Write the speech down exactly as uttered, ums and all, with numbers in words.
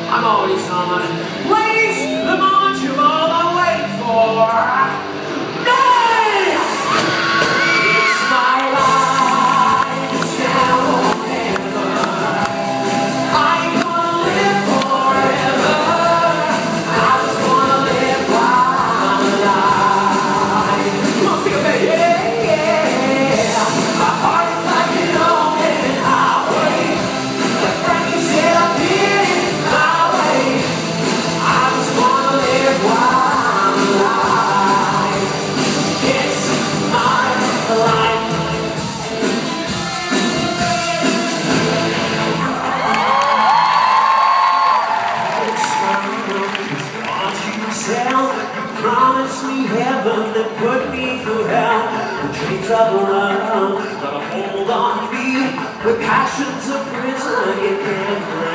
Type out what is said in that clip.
I'm always on. Place the moment you all are waiting for. Me! It's my life, it's now or never. I'm gonna live forever. I just wanna live while I'm alive. Come on, sing it, baby. Yeah, yeah. My heart is like an open highway. Like Frankie said, I did it my way. I just wanna live while I'm alive. It's my life. You promised me heaven and put me through hell. The chains of love gotta hold on to me. The passions of prison you can't break.